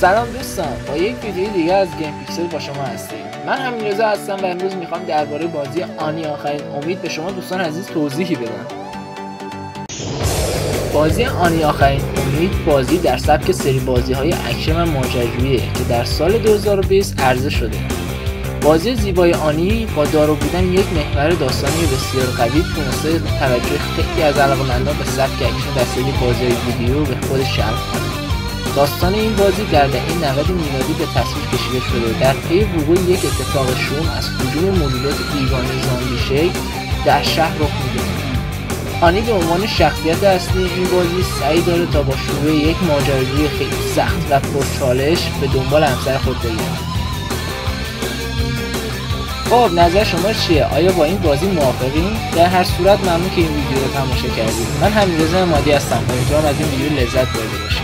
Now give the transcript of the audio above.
سلام دوستان، با یک ویدیو دیگه از گیم پیکسل با شما هستیم. من امیررضا هستم و امروز میخوام درباره بازی آنی آخرین امید به شما دوستان عزیز توضیحی بدم. بازی آنی آخرین امید بازی در سبک سری بازی‌های اکشن و ماجراجوییه که در سال 2020 عرضه شده. بازی زیبای آنی با دارا بودن یک محور داستانی بسیار قوی تونسته توجه خیلی از علاقه‌مندان به سبک اکشن در سری بازی‌های ویدیو به خودش جلب کنه. داستان این بازی در دهه 90 میلادی به تصویر کشیده شده در پی وقوع یک اتفاق شوم از هجوم موجودات دیوانه زامبی شکل در شهر رخ میده. آنی به عنوان شخصیت اصلی این بازی سعی داره تا با شروع یک ماجراجویی خیلی سخت و پرچالش به دنبال همسر خود بگرده. خب نظر شما چیه؟ آیا با این بازی موافقین؟ در هر صورت ممنون که این ویدیو رو تماشا کردید. من امیررضا امادی هستم. امیدوارم از این ویدیو لذت برده باشید.